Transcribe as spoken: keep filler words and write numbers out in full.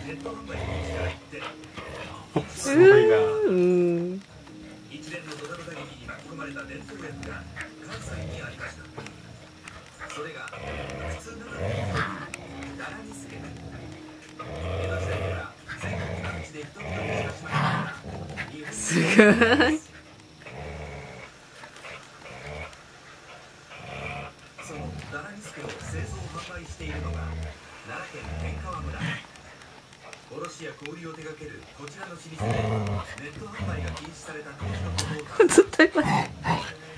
すごいな。 うん。 一連のドラマ劇に巻き込まれた伝統薬が関西にありました。それが普通ならダラニスケ。江戸時代から全国各地で人々に親しまれた日本すごい。 そのダラニスケを製造販売しているのが奈良県天川村。卸や小売を手掛けるこちらの老舗でネット販売が禁止された当時のことをずっと今。